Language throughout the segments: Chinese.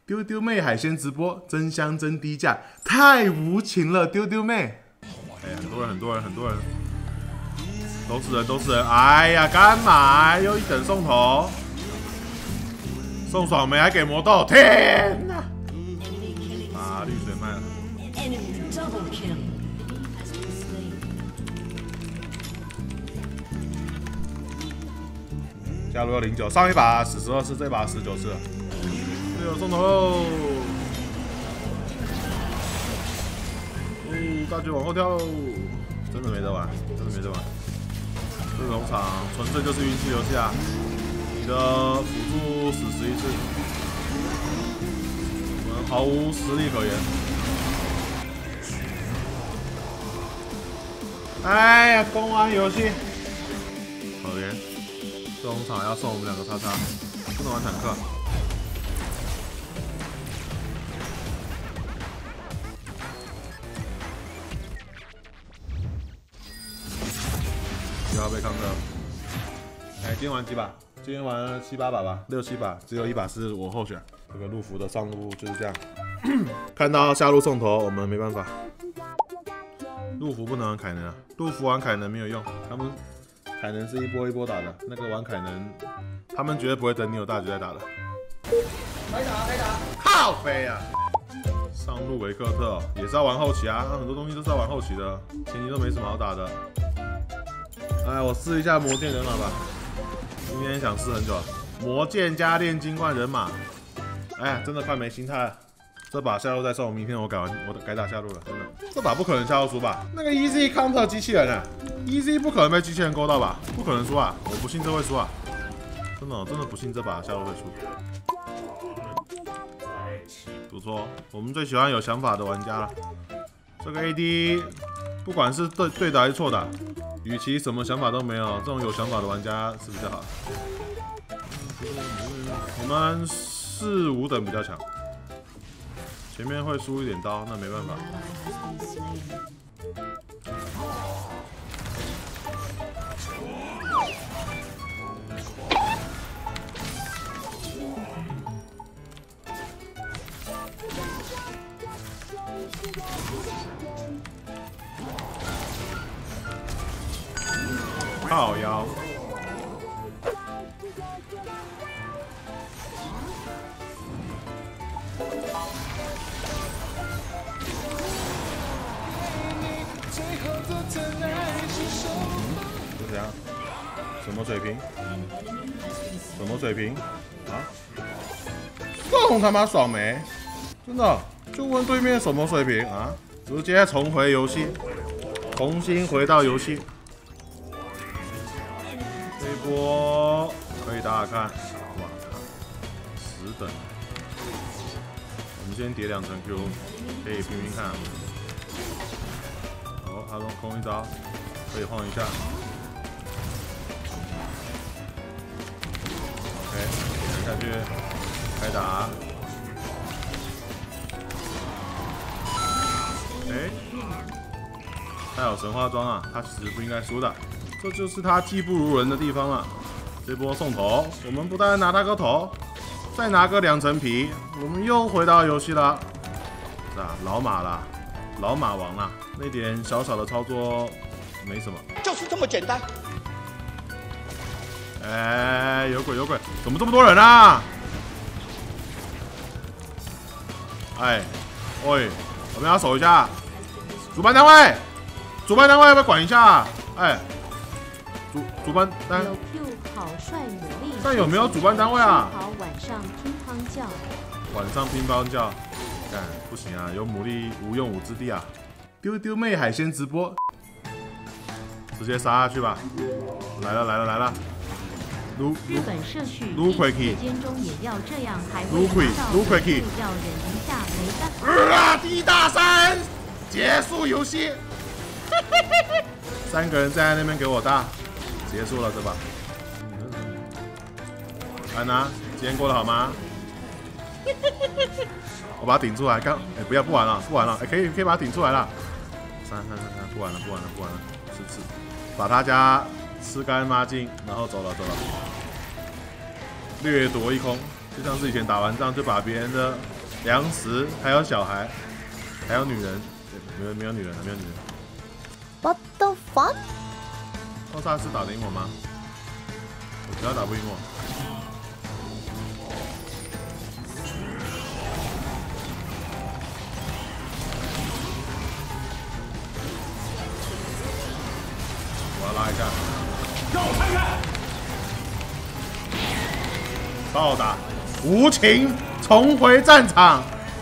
丢丢妹海鲜直播，真香真低价，太无情了，丢丢妹。哎，很多人，都是人。哎呀，干嘛？又一等送头，送爽梅还给魔豆，天哪！把绿水卖了。加入09，上一把死12次，这把19次了。队友送头喽！大局往后跳喽！真的没得玩，这种场纯粹就是运气游戏啊！你的辅助死11次，我们毫无实力可言。哎呀，公安游戏，可怜。这种场要送我们2个叉叉，不能玩坦克。又要被康特。哎，今天玩几把？今天玩了7、8把吧，6、7把，只有1把是我候选。这个陆服的上路就是这样，看到下路送头，我们没办法。陆服不能玩凯能啊，陆服玩凯能没有用，他们凯能是一波一波打的，那个玩凯能，他们绝对不会等你有大局再打的。 开打！ 靠飞啊！上路维克特、也是要玩后期啊，很多东西都是要玩后期的，前期都没什么好打的。哎，我试一下魔剑人马吧，今天想试很久了。魔剑加炼金冠人马，哎呀，真的快没心态了。这把下路再送，明天我改打下路了，真的。这把不可能下路输吧？那个 EZ counter 机器人啊 ，EZ 不可能被机器人勾到吧？不可能输啊！我不信这会输啊！真的不信这把下路会输。不错，我们最喜欢有想法的玩家了。这个 AD 不管是对的还是错的，与其什么想法都没有，这种有想法的玩家是比较好。我们4、5等比较强。前面会输一点刀，那没办法。靠腰。就这样，什么水平？什么水平？啊？送他妈爽没？真的？就问对面什么水平啊？直接重回游戏，重新回到游戏。这一波可以打打看。哇靠，10等。我们先叠2层 Q， 可以拼拼看。好，他空一招。可以晃一下 ，OK， 点下去，开打。哎，他有神话装啊，他其实不应该输的，这就是他技不如人的地方了。这波送头，我们不但拿他个头，再拿个2层皮，我们又回到游戏了。是啊，老马啦，老马王啦，那点小小的操作。没什么， 就是这么简单。 哎，有鬼，怎么这么多人啊？哎，喂，我们要守一下。主办单位要不要管一下？哎，主办单。 有 Q 好帅努力。 但有没有主办单位啊？ 好，晚上乒乓叫。 晚上乒乓叫，干不行啊，有牡蛎无用武之地啊。丢丢妹海鲜直播。直接杀下去吧！来了！ 日本社畜撸 quick 间中也要这样，还会撸 quick 要忍一下，没办法。 第一大3结束游戏，3个人站在那边给我大，结束了这把。安娜，今天过得好吗？我把它顶出来，不要不玩了，哎，可以把它顶出来了。3，不玩了，吃。把他家吃干抹净，然后走了，掠夺一空，就像是以前打完仗就把别人的粮食，还有小孩，还有女人，没有女人了，没有女人。 What the fuck？ 奥萨斯打得赢我吗？我只要打不赢我。我要拉一下。让我看看。暴打，无情重回战场。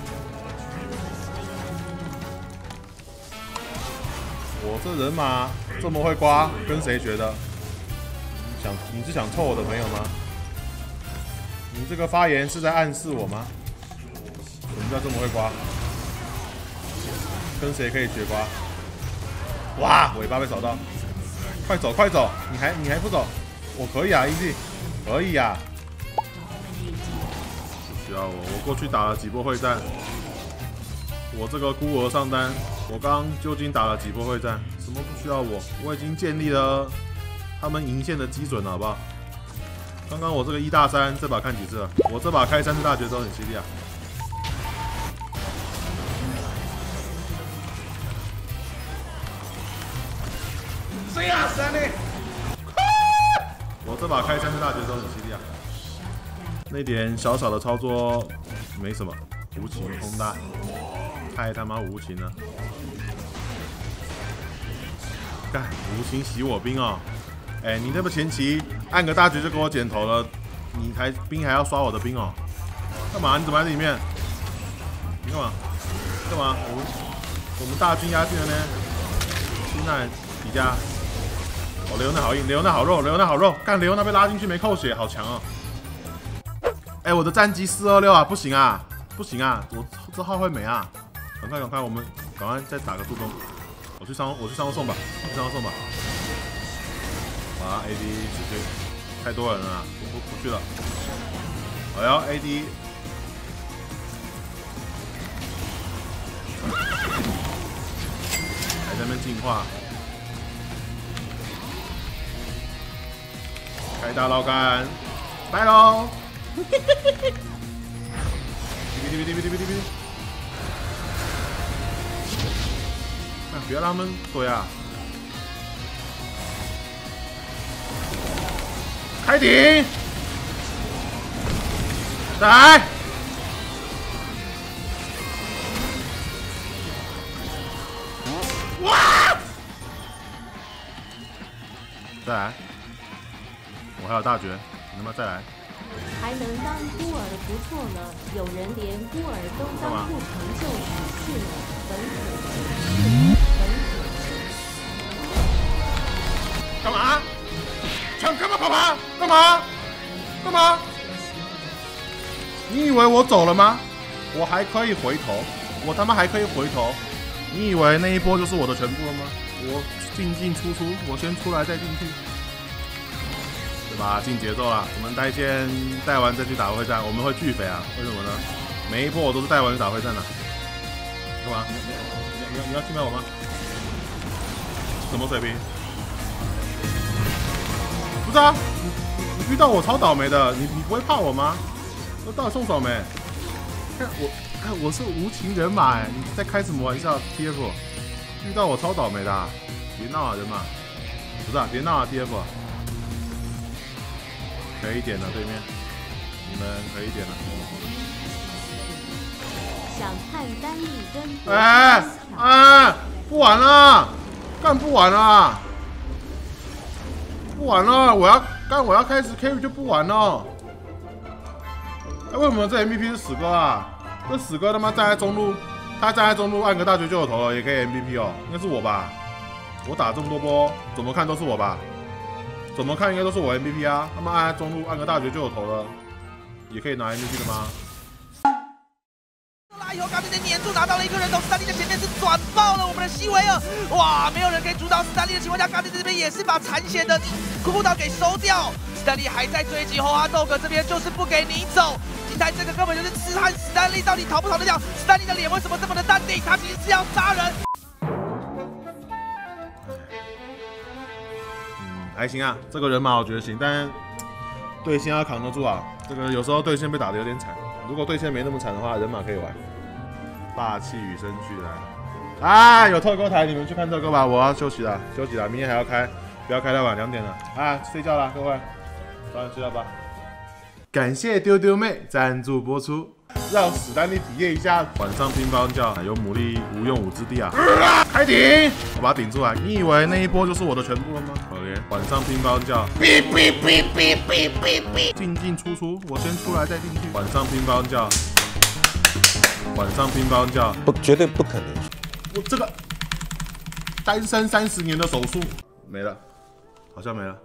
我这人马这么会刮，跟谁学的？你是想臭我的朋友吗？你这个发言是在暗示我吗？什么叫这么会刮？跟谁可以学刮？哇，尾巴被扫到！快走快走！你还不走？我可以啊 ，EZ， 可以啊。不需要我过去打了几波会战。我这个孤儿上单，我刚究竟打了几波会战？什么不需要我？我已经建立了他们赢线的基准了，好不好？刚刚我这个1大3，这把看几次了？我这把开3次大绝都很犀利啊！ 谁啊？谁呢？ 我这把开3次大绝都很犀利啊！那点小小的操作没什么，无情轰大，太他妈无情了！干，无情洗我兵哦！哎，你那么前期按个大绝就给我剪头了，你兵还要刷我的兵哦？干嘛？你怎么在里面？你干嘛？干嘛？我们大军压境了呢？现在底下，哦，雷欧娜好硬，雷欧娜好肉，雷欧娜好肉，干雷欧娜被拉进去没扣血，好强哦！哎，我的战绩426啊，不行啊，不行啊，我这号会没啊！赶快，我们赶快再打个助攻。我去上送吧，去上送吧。啊 ，AD 直接太多人了啊，不去了。哎呦 ，AD 还在那边进化，开大捞杆，拜喽！哔！不要让他们怼啊！开顶！再来！哇！再来！我还有大绝，你能不能再来？ 还能当孤儿不错了，有人连孤儿都当不成就死去了，本可干嘛？干嘛跑吧？干嘛？干嘛？你以为我走了吗？我还可以回头，我他妈还可以回头。你以为那一波就是我的全部了吗？我进出，我先出来再进去，对吧？进节奏了。我们带线带完再去打会战，我们会巨肥啊！为什么呢？每一波我都是带完去打会战的。干嘛？你要去买我吗？什么水平？不是啊，你遇到我超倒霉的，你不会怕我吗？我到底送手没？看我是无情人马哎，你在开什么玩笑 ？TF 遇到我超倒霉的、啊，别闹啊人马，不是啊，别闹啊 TF， 可以点了对面，你们可以点了。 想看丹尼跟不玩了，干不玩了。不玩了，我要开始 carry 就不玩了。为什么这 MVP 是死哥啊？这死哥他妈站在中路，他站在中路按个大绝就有头了，也可以 MVP 哦，应该是我吧？我打这么多波，怎么看都是我吧？怎么看应该都是我 MVP 啊？他们按在中路按个大绝就有头了，也可以拿 MVP 的吗？ 以后刚才黏住拿到了一个人头，斯坦利在前面是转爆了我们的西维尔，哇，没有人可以阻挡斯坦利的情况下，刚才这边也是把残血的酷酷岛给收掉，斯坦利还在追击后，阿豆哥这边就是不给你走，金泰这个根本就是痴汉，斯坦利到底逃不逃得了？斯坦利的脸为什么这么的淡定？他其实是要杀人。 还行啊，这个人马我觉得行，但对线要扛得住啊。这个有时候对线被打得有点惨， 如果对线没那么惨的话，人马可以玩。霸气与生俱来。啊，有特购台，你们去看特购吧。我要休息了，明天还要开，不要开太晚，2点了。啊，睡觉啦，各位，早点睡觉吧。感谢丢丢妹赞助播出。让史丹利体验一下晚上乒乓叫，有牡蛎无用武之地啊！开顶，我把它顶出来。你以为那一波就是我的全部了吗？可怜，晚上乒乓叫，进进出出，我先出来再进去。晚上乒乓叫，晚上乒乓叫， 绝对不可能。 我这个单身30年的手术没了，好像没了。